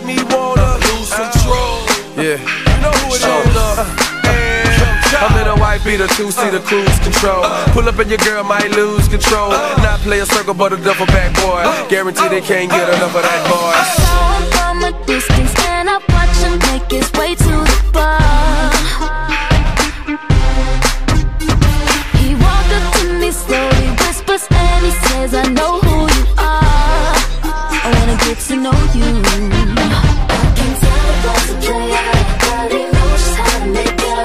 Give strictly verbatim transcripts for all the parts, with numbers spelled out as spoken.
me wanna lose control. Yeah, you know who it is. I'm in a white beater, two-seater cruise control. Pull up and your girl might lose control. Not play a circle, but a duffel bag boy. Guarantee they can't get enough of that boy. I saw him from a distance and I watched him make his way to the bar. He walked up to me slowly, whispers and he says, I know who you are. I wanna get to know you. I can tell the boss a player, but he knows just how to make it.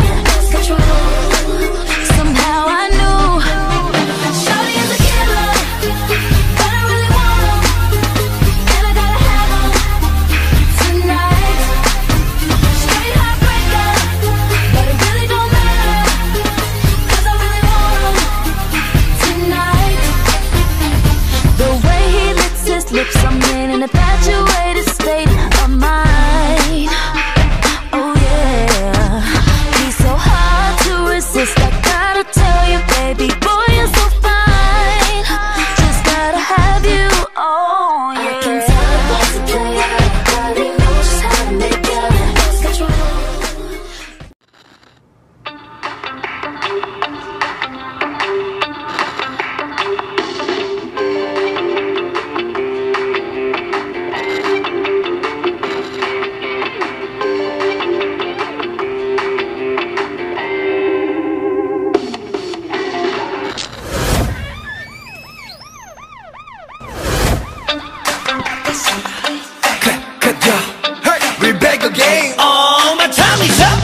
Somehow I knew Shawty is a killer, but I really want him, and I gotta have him tonight. Straight heartbreaker, but it really don't matter, cause I really want him tonight. The way he licks his lips, I'm in an infatuated state of mind. Oh yeah, he's so hard to resist. I gotta tell you, baby boy, you're so fine. Just gotta have you, oh yeah. I can tell the boss a player, but he knows just how to make it. Lose control. We back again. Oh, my time is up.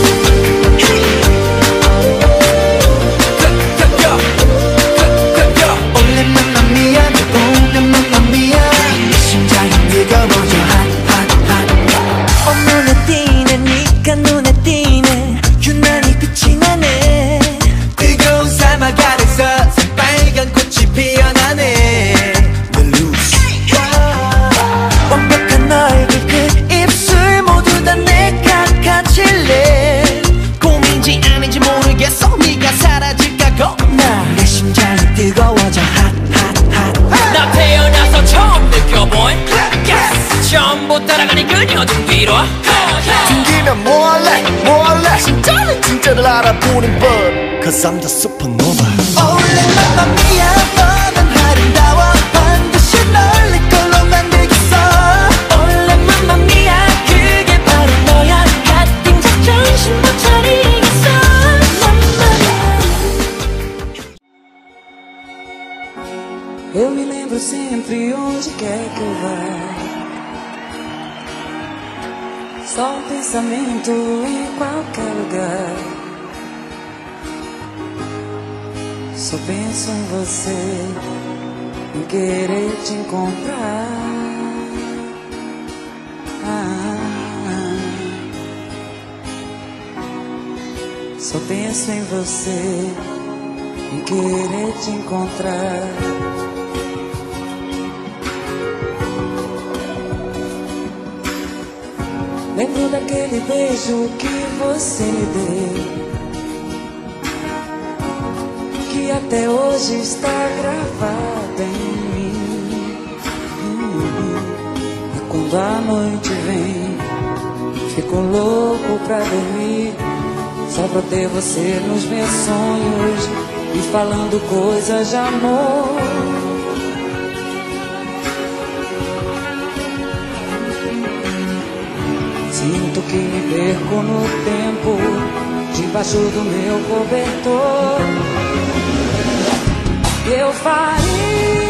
올해 맘마미아, 오늘 맘마미아. 심장이 뜨거워져 hot, hot, hot. 어, 눈에 띄네, 네가 눈에 띄네. 유난히 빛이 나네. 뜨거운 사막 아래서 새빨간 꽃이 피어나네. 완벽한 얼굴 그 입술 모두 다 내가 같일래. 꿈인지 아닌지 모르겠어. 네가 사라질까 겁나. 내 심장이 뜨거워져 hot hot hot. 나 태어나서 처음 느껴본 yes. 처음부터 따라가니 그녀 등 뒤로 튕기면 뭐할래 뭐할래 진짜는 진짜를 알아보는 법 Cause I'm the supernova. 올해 맘마미아 너는 아름다워. 반드시 널 내 걸로 만들겠어. 올해 맘마미아 그게 바로 너야. 같은 작전심 못 차리겠어. Eu me lembro sempre onde quer que eu vá. Só um pensamento em qualquer lugar. Só penso em você, em querer te encontrar. Ah, só penso em você, em querer te encontrar. Lembro daquele beijo que você me deu, que até hoje está gravado em mim. E quando a noite vem, fico louco pra dormir, só pra ter você nos meus sonhos e falando coisas de amor. Sinto que me perco no tempo, debaixo do meu cobertor. Eu faria